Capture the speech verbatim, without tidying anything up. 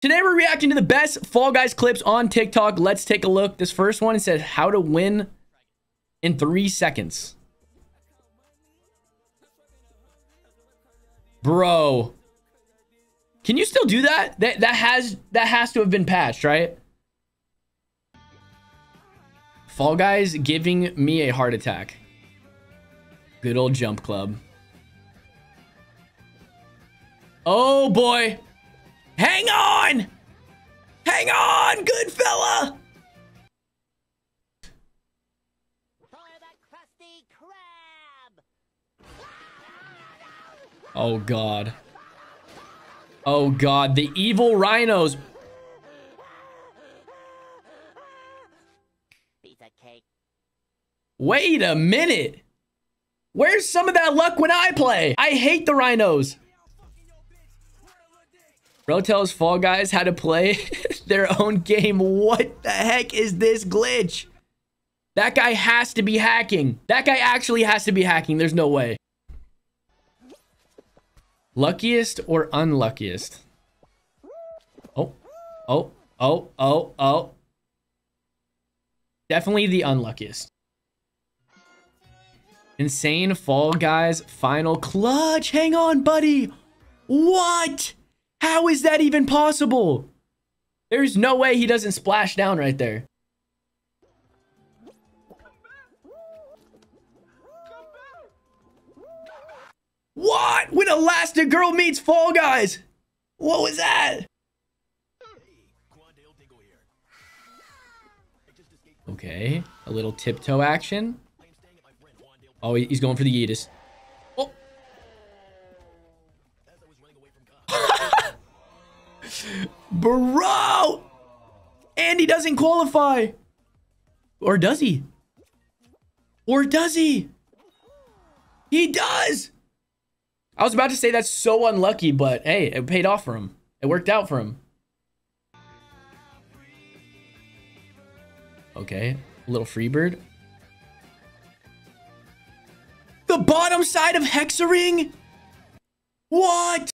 Today we're reacting to the best Fall Guys clips on TikTok. Let's take a look. This first one said how to win in three seconds. Bro. Can you still do that? That that has that has to have been patched, right? Fall Guys giving me a heart attack. Good old Jump Club. Oh boy. Hang on! Hang on, good fella! Oh god. Oh god, the evil rhinos. Wait a minute. Where's some of that luck when I play? I hate the rhinos. Bro tells Fall Guys how to play their own game. What the heck is this glitch? That guy has to be hacking. That guy actually has to be hacking. There's no way. Luckiest or unluckiest? Oh, oh, oh, oh, oh. Definitely the unluckiest. Insane Fall Guys final clutch. Hang on, buddy. What? How is that even possible? There's no way he doesn't splash down right there. What? When Elastigirl meets Fall Guys? What was that? Okay, a little tiptoe action. Oh, he's going for the Yeetus. Oh. Bro! And he doesn't qualify. Or does he? Or does he? He does! I was about to say that's so unlucky, but hey, it paid off for him. It worked out for him. Okay, a little Freebird. The bottom side of Hexaring? What?